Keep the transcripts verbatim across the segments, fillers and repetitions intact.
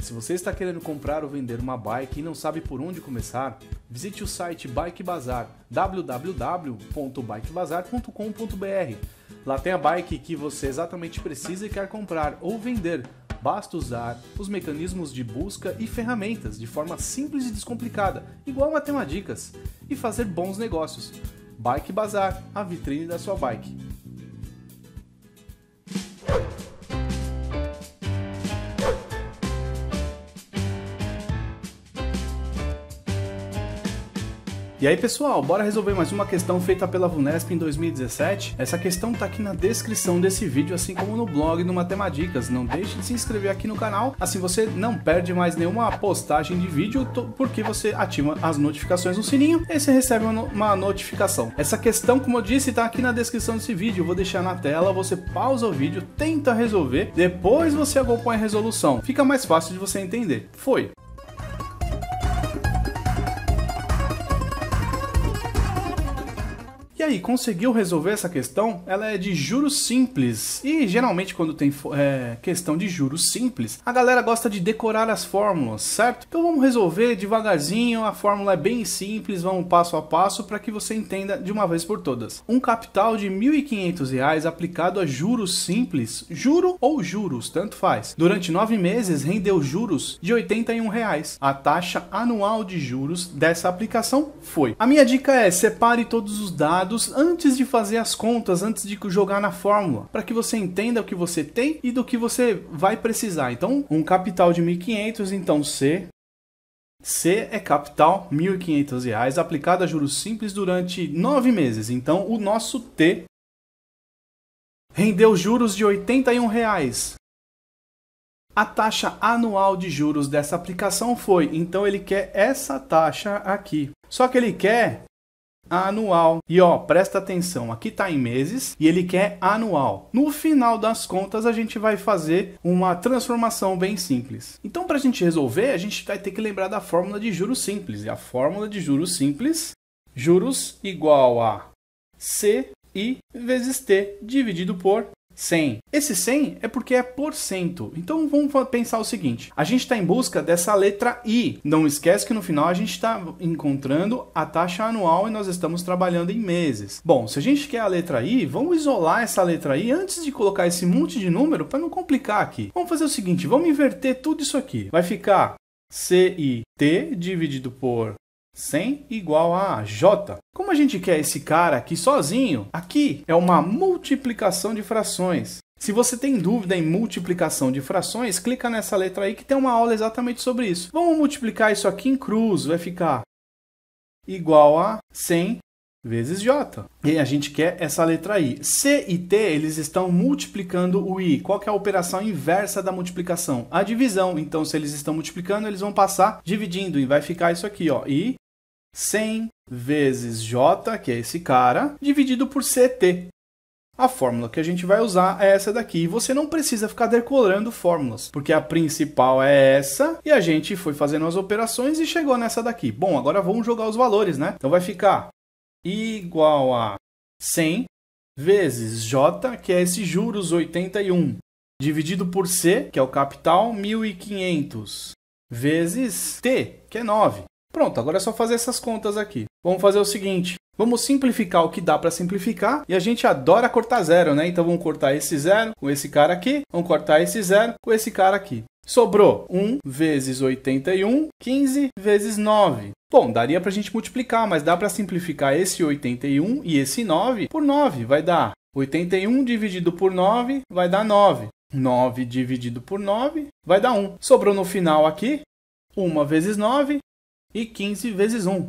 Se você está querendo comprar ou vender uma bike e não sabe por onde começar, visite o site Bike Bazar, w w w ponto bike bazar ponto com ponto b r. Lá tem a bike que você exatamente precisa e quer comprar ou vender. Basta usar os mecanismos de busca e ferramentas de forma simples e descomplicada, igual a Matemadicas, e fazer bons negócios. Bike Bazar, a vitrine da sua bike. E aí pessoal, bora resolver mais uma questão feita pela VUNESP em dois mil e dezessete? Essa questão tá aqui na descrição desse vídeo, assim como no blog do Matemadicas. Não deixe de se inscrever aqui no canal, assim você não perde mais nenhuma postagem de vídeo, porque você ativa as notificações no sininho e você recebe uma, uma notificação. Essa questão, como eu disse, tá aqui na descrição desse vídeo, eu vou deixar na tela, você pausa o vídeo, tenta resolver, depois você acompanha a resolução. Fica mais fácil de você entender. Foi! E aí, conseguiu resolver essa questão? Ela é de juros simples, e geralmente quando tem é, questão de juros simples, a galera gosta de decorar as fórmulas, certo? Então vamos resolver devagarzinho, a fórmula é bem simples, vamos passo a passo para que você entenda de uma vez por todas. Um capital de mil e quinhentos reais aplicado a juros simples, juro ou juros, tanto faz, durante nove meses rendeu juros de oitenta e um reais. A taxa anual de juros dessa aplicação foi. A minha dica é, separe todos os dados antes de fazer as contas, antes de jogar na fórmula, para que você entenda o que você tem e do que você vai precisar. Então, um capital de mil e quinhentos, então C, C é capital, mil e quinhentos reais, aplicado a juros simples durante nove meses. Então, o nosso T rendeu juros de oitenta e um reais. A taxa anual de juros dessa aplicação foi, então ele quer essa taxa aqui. Só que ele quer anual. E ó, presta atenção, aqui está em meses e ele quer anual. No final das contas, a gente vai fazer uma transformação bem simples. Então, para a gente resolver, a gente vai ter que lembrar da fórmula de juros simples. E a fórmula de juros simples, juros igual a C I vezes T dividido por cem. Esse cem é porque é por cento. Então vamos pensar o seguinte, a gente está em busca dessa letra I. Não esquece que no final a gente está encontrando a taxa anual e nós estamos trabalhando em meses. Bom, se a gente quer a letra I, vamos isolar essa letra I antes de colocar esse monte de número para não complicar aqui. Vamos fazer o seguinte, vamos inverter tudo isso aqui. Vai ficar C I T dividido por cem igual a J. Como a gente quer esse cara aqui sozinho, aqui é uma multiplicação de frações. Se você tem dúvida em multiplicação de frações, clica nessa letra aí que tem uma aula exatamente sobre isso. Vamos multiplicar isso aqui em cruz, vai ficar igual a cem vezes J. E a gente quer essa letra I. C e T, eles estão multiplicando o I. Qual que é a operação inversa da multiplicação? A divisão. Então, se eles estão multiplicando, eles vão passar dividindo e vai ficar isso aqui, ó. I cem vezes J, que é esse cara, dividido por C T. A fórmula que a gente vai usar é essa daqui. E você não precisa ficar decorando fórmulas, porque a principal é essa. E a gente foi fazendo as operações e chegou nessa daqui. Bom, agora vamos jogar os valores, né? Então vai ficar igual a cem vezes J, que é esse juros oitenta e um, dividido por C, que é o capital, mil e quinhentos, vezes T, que é nove. Pronto, agora é só fazer essas contas aqui. Vamos fazer o seguinte, vamos simplificar o que dá para simplificar, e a gente adora cortar zero, né? Então vamos cortar esse zero com esse cara aqui, vamos cortar esse zero com esse cara aqui. Sobrou um vezes oitenta e um, quinze vezes nove. Bom, daria para a gente multiplicar, mas dá para simplificar esse oitenta e um e esse nove por nove. Vai dar oitenta e um dividido por nove, vai dar nove. nove dividido por nove, vai dar um. Sobrou no final aqui, um vezes nove e quinze vezes um.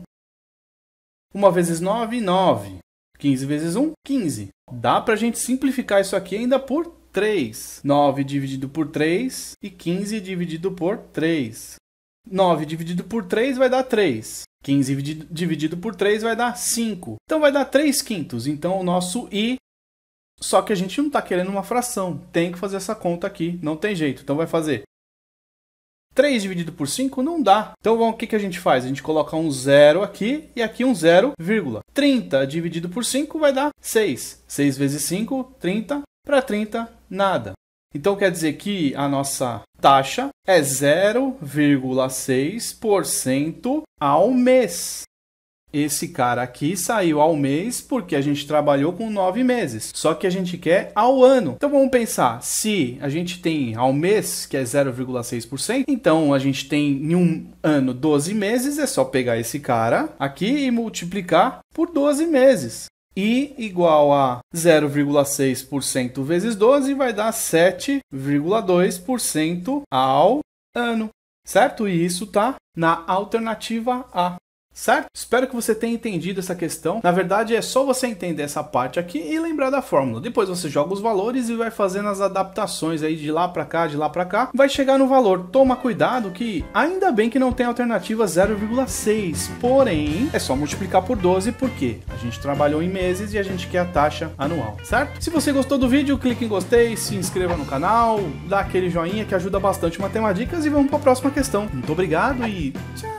um vezes nove, nove. quinze vezes um, quinze. Dá para a gente simplificar isso aqui ainda por três. nove dividido por três e quinze dividido por três. nove dividido por três vai dar três. quinze dividido por três vai dar cinco. Então vai dar três quintos. Então o nosso I, só que a gente não está querendo uma fração. Tem que fazer essa conta aqui. Não tem jeito. Então vai fazer três dividido por cinco não dá. Então o que, que a gente faz? A gente coloca um zero aqui e aqui um zero, vírgula. trinta dividido por cinco vai dar seis. seis vezes cinco, trinta. Para trinta, nada. Então quer dizer que a nossa taxa é zero vírgula seis por cento ao mês. Esse cara aqui saiu ao mês porque a gente trabalhou com nove meses. Só que a gente quer ao ano. Então vamos pensar, se a gente tem ao mês, que é zero vírgula seis por cento, então a gente tem em um ano doze meses, é só pegar esse cara aqui e multiplicar por doze meses. I igual a zero vírgula seis por cento vezes doze vai dar sete vírgula dois por cento ao ano. Certo? E isso está na alternativa A. Certo? Espero que você tenha entendido essa questão. Na verdade, é só você entender essa parte aqui e lembrar da fórmula. Depois você joga os valores e vai fazendo as adaptações aí de lá para cá, de lá para cá. Vai chegar no valor. Toma cuidado que ainda bem que não tem alternativa zero vírgula seis. Porém, é só multiplicar por doze porque a gente trabalhou em meses e a gente quer a taxa anual. Certo? Se você gostou do vídeo, clique em gostei, se inscreva no canal, dá aquele joinha que ajuda bastante o Matemadicas e vamos para a próxima questão. Muito obrigado e tchau!